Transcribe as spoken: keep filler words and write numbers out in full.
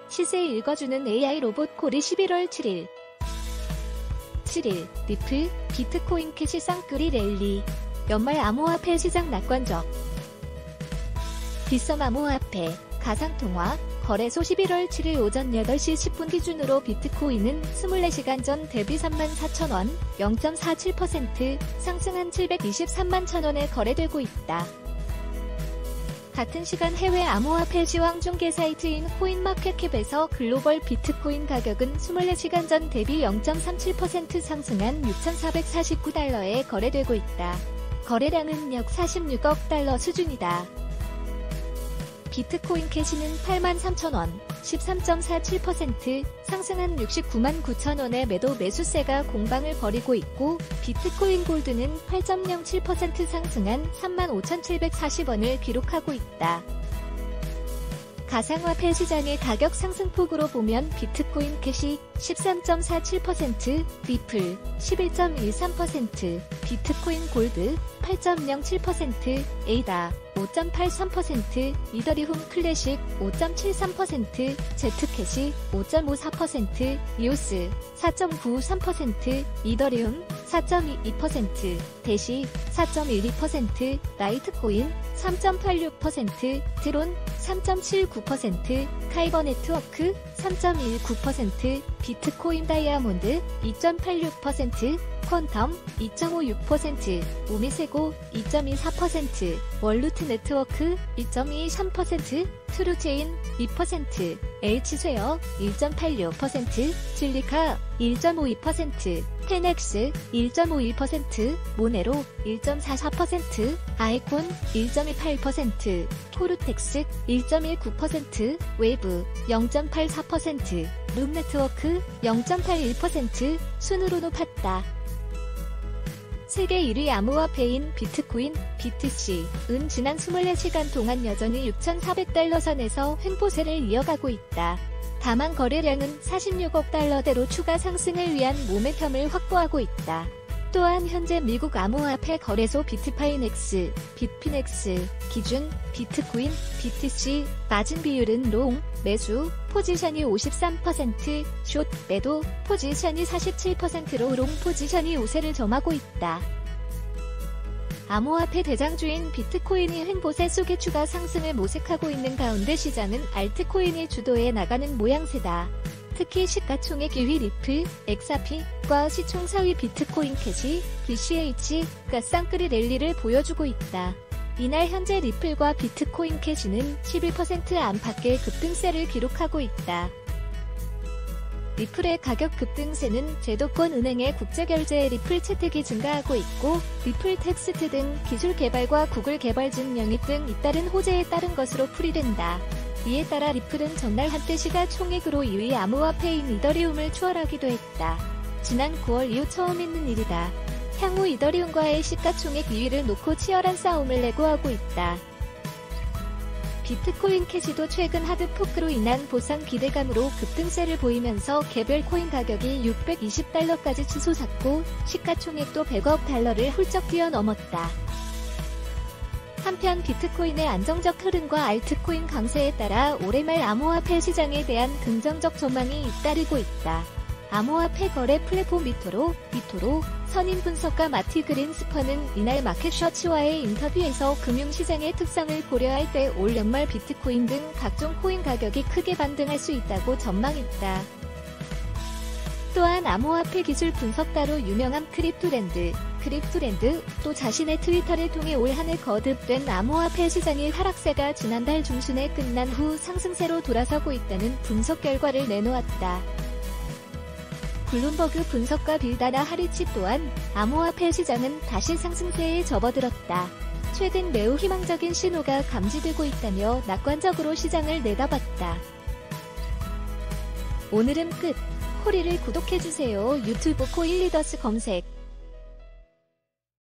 시세 읽어주는 에이아이 로봇 콜이 십일월 칠일 칠일 리플, 비트코인 캐시 쌍끌이 랠리. 연말 암호화폐 시장 낙관적. 빗썸 암호화폐 가상통화 거래소 십일월 칠일 오전 여덟 시 십 분 기준으로 비트코인은 이십사 시간 전 대비 삼만 사천 원, 영 점 사칠 퍼센트 상승한 칠백이십삼만 천 원에 거래되고 있다. 같은 시간 해외 암호화폐 시황 중개 사이트인 코인마켓캡에서 글로벌 비트코인 가격은 이십사 시간 전 대비 영 점 삼칠 퍼센트 상승한 육천사백사십구 달러에 거래되고 있다. 거래량은 약 사십육억 달러 수준이다. 비트코인 캐시는 팔만 삼천 원, 십삼 점 사칠 퍼센트 상승한 육십구만 구천 원의 매도 매수세가 공방을 벌이고 있고, 비트코인 골드는 팔 점 영칠 퍼센트 상승한 삼만 오천칠백사십 원을 기록하고 있다. 가상화폐 시장의 가격 상승폭으로 보면 비트코인 캐시 십삼 점 사칠 퍼센트, 리플 십일 점 일삼 퍼센트, 비트코인 골드 팔 점 영칠 퍼센트, 에이다 오 점 팔삼 퍼센트, 이더리움 클래식 오 점 칠삼 퍼센트, 제트캐시 오 점 오사 퍼센트, 이오스 사 점 구삼 퍼센트, 이더리움 사 점 이이 퍼센트, 대시 사 점 일이 퍼센트, 라이트코인 삼 점 팔육 퍼센트, 트론 삼 점 칠구 퍼센트, 카이버 네트워크 삼 점 일구 퍼센트, 비트코인 다이아몬드 이 점 팔육 퍼센트, 퀀텀 이 점 오육 퍼센트, 오미세고 이 점 이사 퍼센트, 월루트 네트워크 이 점 이삼 퍼센트, 트루체인 이 퍼센트, H스퀘어 일 점 팔육 퍼센트, 질리카 일 점 오이 퍼센트, 텐엑스 일 점 오일 퍼센트, 모네로 일 점 사사 퍼센트, 아이콘 일 점 이팔 퍼센트, 코르텍스 일 점 일구 퍼센트, 웨이브 영 점 팔사 퍼센트, 룸네트워크 영 점 팔일 퍼센트 순으로 높았다. 세계 일 위 암호화폐인 비트코인, 비티씨은 지난 이십사 시간 동안 여전히 육천사백 달러 선에서 횡보세를 이어가고 있다. 다만 거래량은 사십육억 달러대로 추가 상승을 위한 모멘텀을 확보하고 있다. 또한 현재 미국 암호화폐 거래소 비트파이넥스, 빗피넥스 기준 비트코인, 비티씨 마진 비율은 롱, 매수, 포지션이 오십삼 퍼센트, 숏, 매도, 포지션이 사십칠 퍼센트로 롱 포지션이 우세를 점하고 있다. 암호화폐 대장주인 비트코인이 횡보세 속에 추가 상승을 모색하고 있는 가운데 시장은 알트코인이 주도해 나가는 모양새다. 특히 시가총액 일 위 리플, 엑스아르피과 시총 사 위 비트코인 캐시, 비씨에이치가 쌍끌이 랠리를 보여주고 있다. 이날 현재 리플과 비트코인 캐시는 십일 퍼센트 안팎의 급등세를 기록하고 있다. 리플의 가격 급등세는 제도권 은행의 국제결제 리플 채택이 증가하고 있고, 리플 텍스트 등 기술 개발과 구글 개발 진 영입 등 잇따른 호재에 따른 것으로 풀이된다. 이에 따라 리플은 전날 한때 시가총액으로 이 위 암호화폐인 이더리움을 추월하기도 했다. 지난 구월 이후 처음 있는 일이다. 향후 이더리움과의 시가총액 이 위를 놓고 치열한 싸움을 내고하고 있다. 비트코인 캐시도 최근 하드포크로 인한 보상 기대감으로 급등세를 보이면서 개별 코인 가격이 육백이십 달러까지 치솟았고, 시가총액도 백억 달러를 훌쩍 뛰어넘었다. 한편 비트코인의 안정적 흐름과 알트코인 강세에 따라 올해 말 암호화폐 시장에 대한 긍정적 전망이 잇따르고 있다. 암호화폐 거래 플랫폼 비토로, 비토로 선임 분석가 마티 그린스퍼는 이날 마켓셔츠와의 인터뷰에서 금융시장의 특성을 고려할 때 올 연말 비트코인 등 각종 코인 가격이 크게 반등할 수 있다고 전망했다. 또한 암호화폐 기술 분석가로 유명한 크립토랜드, 크립토랜드 또 자신의 트위터를 통해 올 한 해 거듭된 암호화폐 시장의 하락세가 지난달 중순에 끝난 후 상승세로 돌아서고 있다는 분석 결과를 내놓았다. 블룸버그 분석가 빌다나 하리치 또한 암호화폐 시장은 다시 상승세에 접어들었다. 최근 매우 희망적인 신호가 감지되고 있다며 낙관적으로 시장을 내다봤다. 오늘은 끝. 코리를 구독해주세요. 유튜브 코인리더스 검색.